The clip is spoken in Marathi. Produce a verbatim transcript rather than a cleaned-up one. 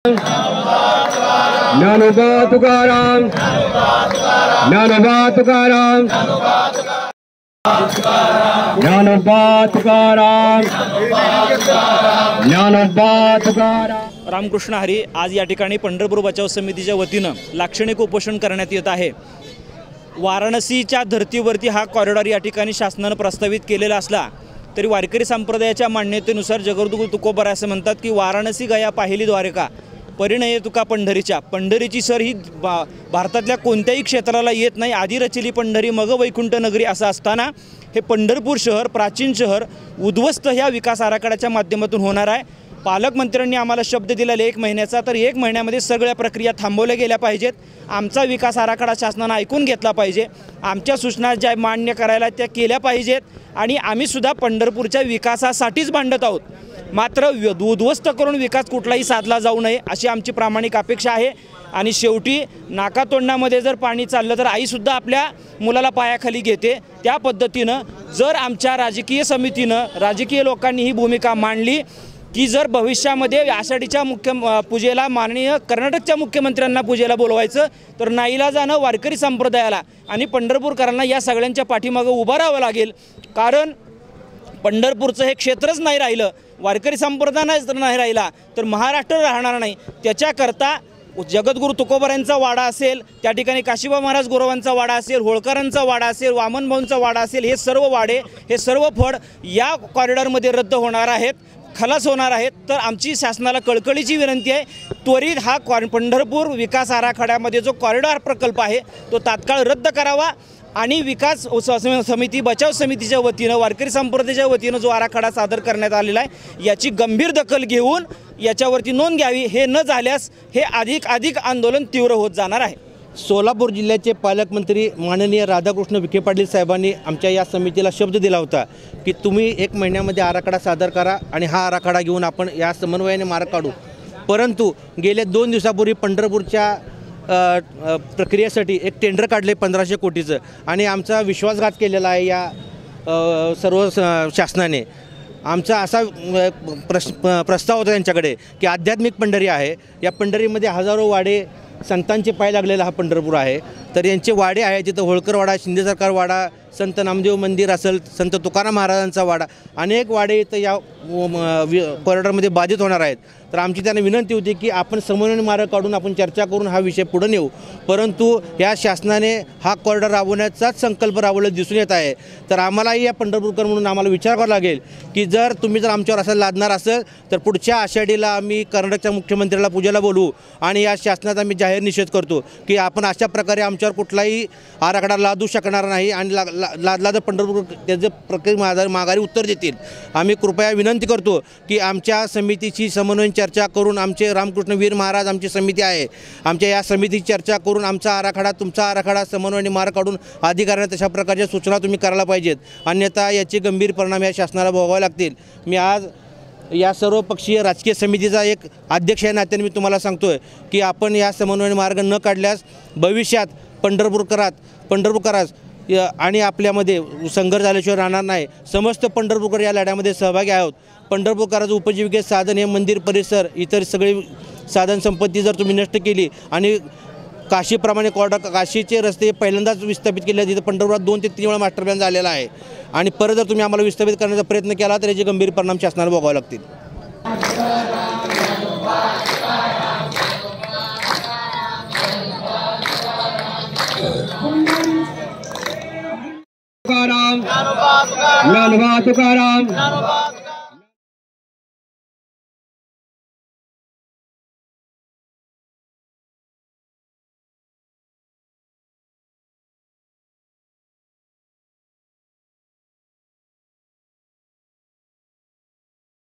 ज्ञानोबा तुकाराम, ज्ञानोबा तुकाराम, ज्ञानोबा तुकाराम, ज्ञानोबा तुकाराम। रामकृष्ण हरी। आज या ठिकाणी पंढरपूर बचाव समितीच्या वतीनं लाक्षणिक उपोषण करण्यात येत आहे। वाराणसीच्या धर्तीवरती हा कॉरिडॉर या ठिकाणी शासनाने प्रस्तावित केलेला असला तरी वारकरी संप्रदायाच्या मान्यतेनुसार जगद्गुरु तुकोबर असं म्हणतात की वाराणसी गया पाहिली द्वारका, परिणय तुका पंढरीच्या। पंढरीची सर ही बा भारतातल्या कोणत्याही क्षेत्राला येत नाही। आधी रचिली पंढरी मग वैकुंठ नगरी असं असताना हे पंढरपूर शहर, प्राचीन शहर उद्ध्वस्त ह्या विकास आराखड्याच्या माध्यमातून होणार आहे। पालकमंत्र्यांनी आम्हाला शब्द दिलेला एक महिन्याचा, तर एक महिन्यामध्ये सगळ्या प्रक्रिया थांबवल्या गेल्या पाहिजेत। आमचा विकास आराखडा शासनाने ऐकून घेतला पाहिजे, आमच्या सूचना ज्या मान्य करायला त्या केल्या पाहिजेत आणि आम्ही सुद्धा पंढरपूरच्या विकासासाठीच भांडत आहोत। मात्र उद्ध्वस्त करून विकास कुठलाही साधला जाऊ नये अशी आमची प्रामाणिक अपेक्षा आहे। आणि शेवटी नाकातोंडामध्ये जर पाणी चाललं तर आईसुद्धा आपल्या मुलाला पायाखाली घेते। त्या पद्धतीनं जर आमच्या राजकीय समितीनं, राजकीय लोकांनी ही भूमिका मांडली की जर भविष्यामध्ये आषाढीच्या मुख्य पूजेला माननीय कर्नाटकच्या मुख्यमंत्र्यांना पूजेला बोलवायचं तर नाईलाजानं वारकरी संप्रदायाला आणि पंढरपूरकरांना या सगळ्यांच्या पाठीमागं उभं राहावं लागेल। कारण पंढरपूरचं हे क्षेत्रच नाही राहिलं, वारकरी संप्रदायाच नाही राहिला तर महाराष्ट्र राहणार नाही। त्याच्याकरता जगद्गुरु तुकोबरांचा वाडा असेल, त्या ठिकाणी काशीबा महाराज गुरुवांचा वाडा असेल, होळकरांचा वाडा असेल, वामनभाऊंचा वाडा असेल, हे सर्व वाडे, हे सर्व फड या कॉरिडॉरमध्ये रद्द होणार आहेत, खलास होणार आहेत। तर आमची शासनाला कळकळीची विनंती आहे, त्वरित हा कॉर पंढरपूर विकास आराखड्यामध्ये जो कॉरिडॉर प्रकल्प आहे तो तात्काळ रद्द करावा आणि विकास समिती, बचाव समितीच्या वतीनं, वारकरी संप्रदायाच्या वतीनं जो आराखडा सादर करण्यात आलेला आहे याची गंभीर दखल घेऊन याच्यावरती नोंद घ्यावी। हे न झाल्यास हे अधिक अधिक आंदोलन तीव्र होत जाणार आहे। सोलापूर जिल्ह्याचे पालकमंत्री माननीय राधाकृष्ण विखे पाटील साहेबांनी आमच्या या समितीला शब्द दिला होता की तुम्ही एक महिन्यामध्ये आराखडा सादर करा आणि हा आराखडा घेऊन आपण या समन्वयाने मार्ग काढू। परंतु गेल्या दोन दिवसापूर्वी पंढरपूरच्या प्रक्रियेसाठी एक टेंडर काढले पंधराशे कोटीचं आणि आमचा विश्वासघात केलेला आहे या सर्व शासनाने। आमचा असा प्रश प्रस्ताव होता त्यांच्याकडे की आध्यात्मिक पंढरी आहे, या पंढरीमध्ये हजारो वाडे संतांचे पाय लागलेला हा पंढरपूर आहे। तर यांचे वाडे आहे, तिथं होळकर वाडा, शिंदे सरकार वाडा, संत नामदेव मंदिर असेल, संत तुकाराम महाराजांचा वाडा, अनेक वाडे इथं या कॉरिडॉरमध्ये बाधित होणार आहेत। तर आमची त्यांना विनंती होती की आपण समन्वय मार्ग काढून आपण चर्चा करून हा विषय पुढे नेऊ। परंतु या शासनाने हा कॉरिडॉर राबवण्याचाच संकल्प राबवला दिसून येत आहे। तर आम्हालाही या पंढरपूरकर म्हणून आम्हाला विचार करावा लागेल की जर तुम्ही जर आमच्यावर असं लादणार असेल तर पुढच्या आषाढीला आम्ही कर्नाटकच्या मुख्यमंत्र्याला पूजेला बोलवू आणि या शासनाचा आम्ही जाहीर निषेध करतो की आपण अशा प्रकारे आमच्यावर कुठलाही आराखडा लादू शकणार नाही आणि ला लादला तर पंढरपूर त्याचं प्रक्रिया माघारी उत्तर देतील। आम्ही कृपया विनंती करतो की आमच्या समितीची समन्वय चर्चा करून, आमचे रामकृष्ण वीर महाराज आमची समिती आहे, आमच्या या समितीची चर्चा करून आमचा आराखडा, तुमचा आराखडा समन्वयाने मार्ग काढून अधिकाऱ्यांना तशा प्रकारच्या सूचना तुम्ही करायला पाहिजेत, अन्यथा याचे गंभीर परिणाम या शासनाला भोगावे लागतील। मी आज या सर्व पक्षीय राजकीय समितीचा एक अध्यक्ष या नात्याने मी तुम्हाला सांगतोय की आपण या समन्वय मार्ग न काढल्यास भविष्यात पंढरपूरकरात पंढरपूरकरास आणि आपल्यामध्ये संघर्ष झाल्याशिवाय राहणार नाही। समस्त पंढरपूरकर या लढ्यामध्ये सहभागी आहोत। पंढरपूरकराचं उपजीविकेचे साधन हे मंदिर परिसर, इतर सगळी साधन संपत्ती जर तुम्ही नष्ट केली आणि काशीप्रमाणे कॉरिडॉर, काशीचे रस्ते पहिल्यांदाच विस्थापित केले, तिथं पंढरपुरात दोन ते तीन वेळा मास्टर प्लॅन झालेला आहे आणि परत जर तुम्ही आम्हाला विस्थापित करण्याचा प्रयत्न केला तर याचे गंभीर परिणाम शासनाला भोगावे लागतील। तुकाराम, ज्ञानोबा तुकाराम।